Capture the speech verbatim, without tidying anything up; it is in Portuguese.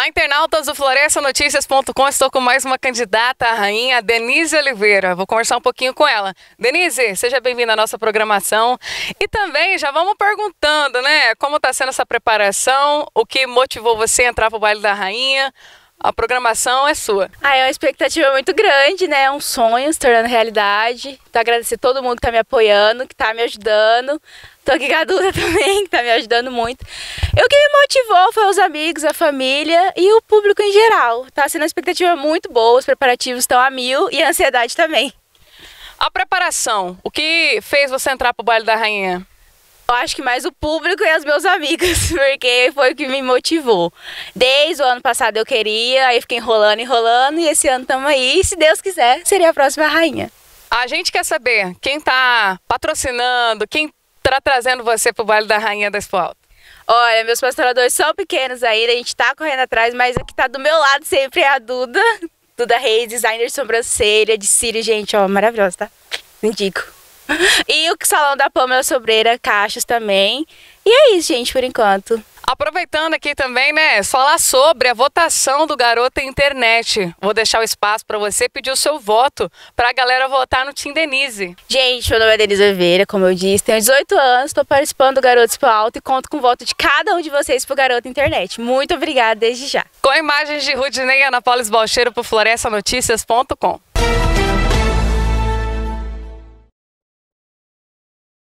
Olá, internautas do Floresta Notícias ponto com. Estou com mais uma candidata à rainha, Denise Oliveira. Vou conversar um pouquinho com ela. Denise, seja bem-vinda à nossa programação. E também já vamos perguntando, né? Como está sendo essa preparação? O que motivou você a entrar para o Baile da Rainha? A programação é sua. Ah, é uma expectativa muito grande, né? É um sonho se tornando realidade. Então, agradecer a todo mundo que está me apoiando, que está me ajudando. Tô aqui com a Duda também, que está me ajudando muito. E o que me motivou foi os amigos, a família e o público em geral. Tá sendo uma expectativa muito boa, os preparativos estão a mil e a ansiedade também. A preparação, o que fez você entrar para o Baile da Rainha? Eu acho que mais o público e os meus amigos, porque foi o que me motivou. Desde o ano passado eu queria, aí fiquei enrolando, enrolando, e esse ano estamos aí. E se Deus quiser, seria a próxima rainha. A gente quer saber quem está patrocinando, quem está trazendo você para o Baile da Rainha da Expo Alto. Olha, meus patrocinadores são pequenos ainda, a gente está correndo atrás, mas o que está do meu lado sempre é a Duda. Duda Reis, designer de sobrancelha, de cílio, gente, ó, maravilhosa, tá? Indico. E o Salão da Pamela Sobreira, Cachos também. E é isso, gente, por enquanto. Aproveitando aqui também, né, falar sobre a votação do Garota Internet. Vou deixar o espaço para você pedir o seu voto para a galera votar no Team Denise. Gente, meu nome é Denise Oliveira, como eu disse, tenho dezoito anos, estou participando do Garota Expo Alto e conto com o voto de cada um de vocês pro Garota Internet. Muito obrigada desde já. Com imagens de Rudinei Ana Paula Esbalcheiro para o Floresta Notícias ponto com.